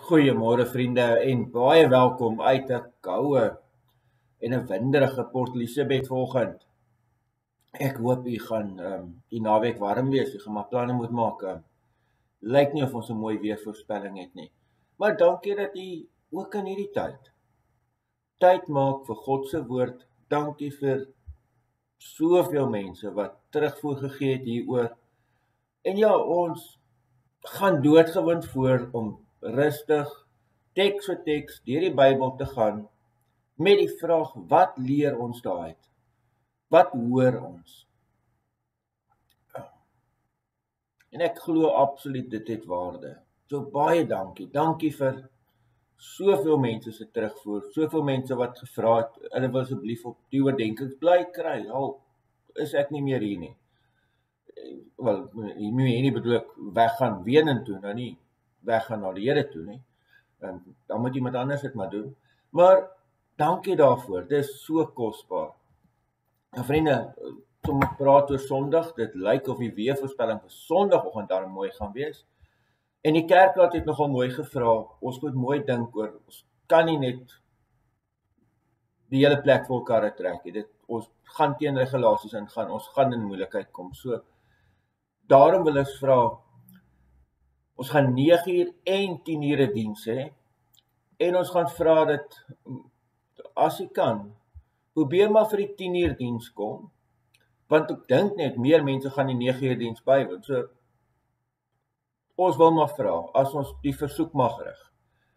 Goeiemôre vriende en baie welkom uit 'n koue en 'n winderige Port Elizabeth vanoggend. Ek hoop u gaan die naweek warm wees. U gaan maar planne moet maak. Lyk nie of ons 'n mooi weervoorspelling het nie. Maar dankie dat u ook in hierdie tyd maak vir God se woord. Dankie vir soveel mense wat terugvoer gegee het hieroor. En ja, ons gaan doodgewoon voor om rustig teks vir teks deur die Bybel te gaan met die vraag, wat leer ons daaruit? Wat hoor ons? En ek glo absoluut dit het waarde. So baie dankie. Dankie vir soveel mense se terugvoer, soveel mense wat gevra het, hulle wil asseblief op die oordenkings bly kry. Al is ek nie meer hier nie. Wel, nie bedoel ek weggaan Wenentoe, nou nie weggaan na die Here toe nie. Dan moet iemand anders dit maar doen. Maar dankie daarvoor. Dit is so kosbaar. En vriende, kom ek praat oor Sondag. Dit lyk of die weervoorspelling vir Sondagoggend daar mooi gaan wees. En die kerkraad het nogal mooi gevra. Ons moet mooi dink oor, ons kan nie net die hele plek vol karre trek nie. Ons gaan teen regulasies ingaan. Ons gaan in moeilikheid kom. So daarom wil ons vra, ons gaan 9 uur en 10 ure diens hê. En ons gaan vra dat, as jy kan, probeer maar vir die 10 uur diens kom. Want ek dink net, meer mense gaan die 9 uur diens bywoon. So, ons wil maar vra, as ons die versoek mag rig,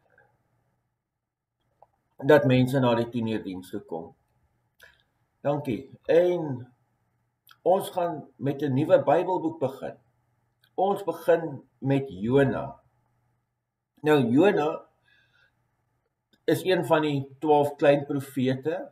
dat mense na die 10 uur diens toe kom. Dankie. En ons gaan met 'n nuwe Bybelboek begin. Ons begin met Jona. Nou, Jona is een van die 12 klein profete.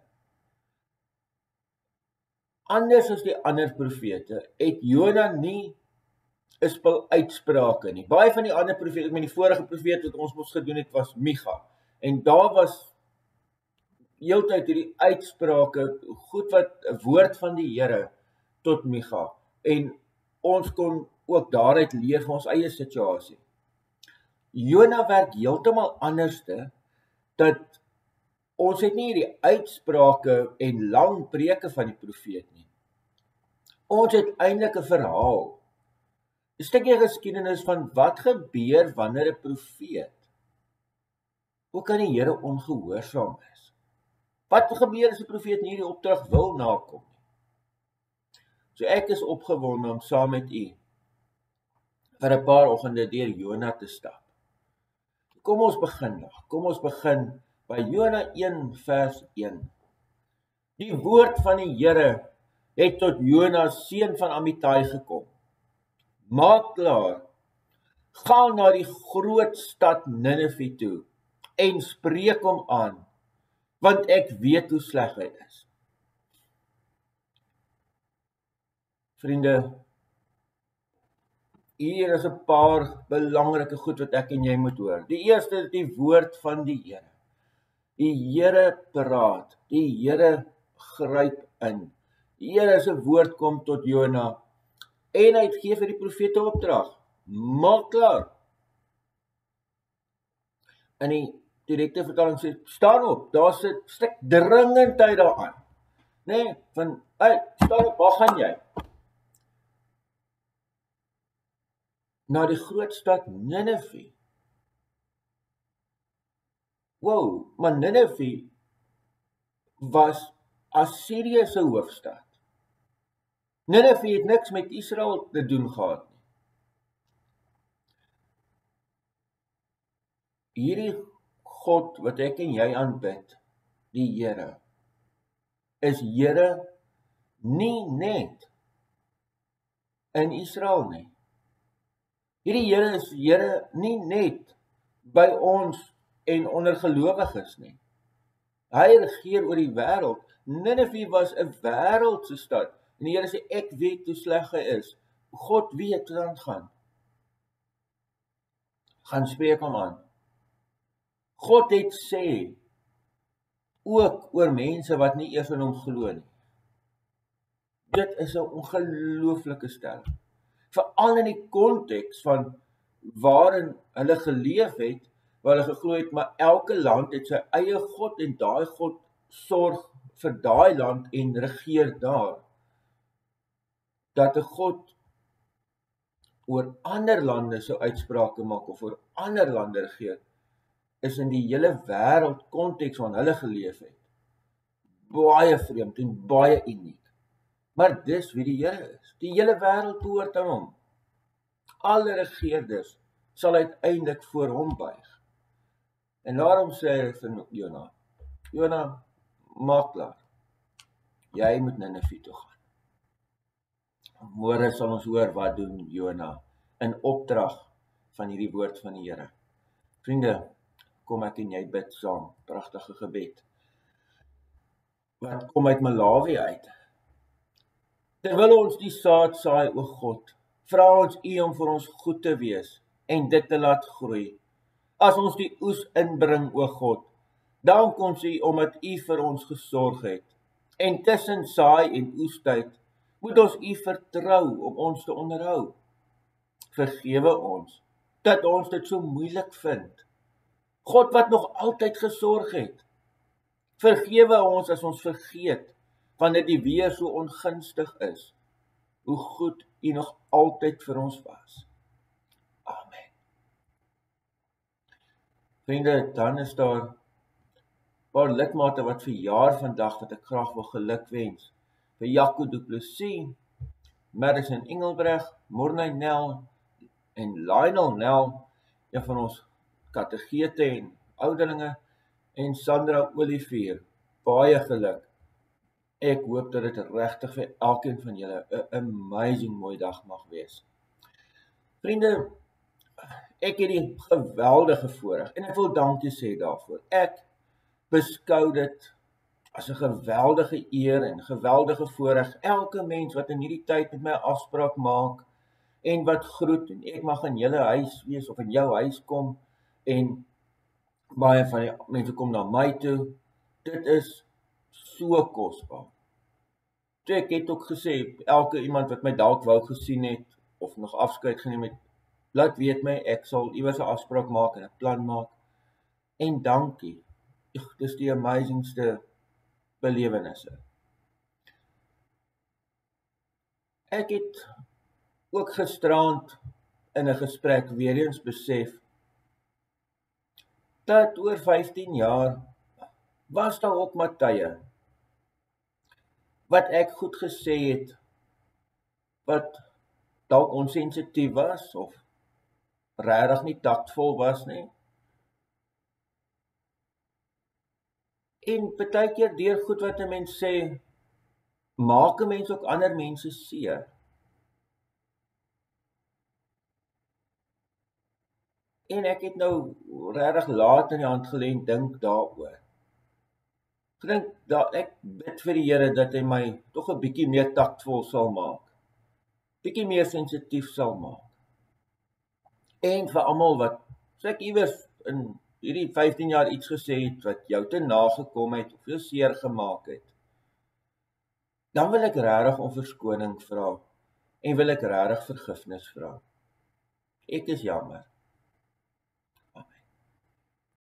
Anders as die ander profete, het Jona nie 'n spul uitsprake nie. Baie van die ander profete, met die vorige profeet wat ons mos gedoen het, was Micha. En daar was heeltyd hierdie uitsprake, goed wat 'n woord van die Here tot Micha. En ons kon ook daaruit leer vir ons eie situasie. Jona werk heeltemal anderste, dat ons het nie hierdie uitsprake en lang preke van die profeet nie. Ons het eintlik 'n verhaal, 'n stukkie geskiedenis van wat gebeur wanneer 'n profeet, hoe kan die Here ongehoorsaam is? Wat gebeur as 'n profeet nie hierdie opdrag wil nakom nie? So ek is opgewonde om saam met u vir 'n paar oggende deur Jona te stap. Kom ons begin nog. Kom ons begin by Jona 1 vers 1. Die woord van die Here het tot Jona, seun van Amittai, gekom. Maak klaar, gaan na die groot stad Ninive toe en spreek hom aan, want ek weet hoe sleg hy is. Vriende, hier is 'n paar belangrike goed wat ek en jy moet hoor. Die eerste is die woord van die Here. Die Here praat, die Here gryp in. Die Here se woord kom tot Jona en hy gee vir die profete opdrag. Maak klaar. In die direkte vertaling sê, staan op, daar's 'n stuk dringendheid daaraan. Nee, van, staan op, waar gaan jy? Na die groot stad Ninive. Wow, maar Ninive was Assirië se hoofstad. Ninive het niks met Israel te doen gehad nie. Hierdie God wat ek en jy aanbid, die Here, is Here nie net in Israel nie. Hierdie Here is Here nie net by ons en onder gelowiges nie. Hy regeer oor die wêreld. Ninive was 'n wêreldse stad. En die Here sê, ek weet hoe sleg hy is. God weet hoe dit gaan. Gaan spreek hom aan. God het sê, ook oor mense wat nie eers in hom glo nie. Dit is 'n ongelooflike stelling. Veral in die konteks van waarin hulle geleef het, waar hulle geglo het, maar elke land het sy eie God en daai God sorg vir daai land en regeer daar. Dat 'n God oor ander lande sou uitsprake maak of oor ander lande regeer, is in die hele wêreld konteks waarin hulle geleef het, baie vreemd en baie uniek. Maar dis wie die Here is. Die hele wêreld behoort aan hom. Alle regerders sal uiteindelik voor hom buig. En daarom sê hy vir Jona, Jona, maak klaar. Jy moet Ninive toe gaan. Môre sal ons hoor wat doen Jona in opdrag van hierdie woord van die Here. Vriende, kom ek en jy bid saam, pragtige gebed. Wat kom uit Malawi uit? Terwyl ons die saad saai, o God, vra ons U om vir ons goed te wees en dit te laat groei. As ons die oes inbring, o God, dank ons U omdat U vir ons gesorg het. En tussen saai en oestyd moet ons U vertrou om ons te onderhou. Vergewe ons dat ons dit so moeilik vind. God wat nog altyd gesorg het. Vergewe ons as ons vergeet wanneer die weer so ongunstig is, hoe goed U nog altyd vir ons was. Amen. Vriende, dan is daar 'n paar lidmate wat verjaar vandag wat ek graag wil gelukwens. Vir Jaco Du Plessis, Madison Engelbreg, Morney Nel en Lionel Nel, een van ons kategete en ouderlinge, en Sandra Olivier, baie geluk. Ek hoop dat dit regtig vir elkeen van julle 'n amazing mooi dag mag wees. Vriende, ek het die geweldige voorreg en ek wil dankie sê daarvoor. Ek beskou dit as 'n geweldige eer en geweldige voorreg. Elke mens wat in hierdie tyd met my afspraak maak en wat groet en ek mag in julle huis wees of in jou huis kom en baie van die mense kom na my toe. Dit is so kosbaar. So ek het ook gesê, elke iemand wat my dalk wou gesien het of nog afskeid geneem het, laat weet my, ek sal iewers 'n afspraak maak en 'n plan maak. En dankie. Dis die amazingste belewennisse. Ek het ook gisterand in 'n gesprek weer eens besef dat oor 15 jaar was daar ook maar tye wat ek goed gesê het, wat dalk onsensitief was of regtig nie taktvol was nie. En baie keer deur goed wat 'n mens sê, maak 'n mens ook ander mense seer. En ek het nou regtig laat in die hand gelê en dink daaroor. Ek bid vir die Here dat hy my tog 'n bietjie meer taktvol sal maak. Bietjie meer sensitief sal maak. En vir almal wat, so ek iewers in hierdie 15 jaar iets gesê het wat jou te nagekom het of jou seer gemaak het, dan wil ek regtig om verskoning vra en wil ek regtig vergifnis vra. Ek is jammer.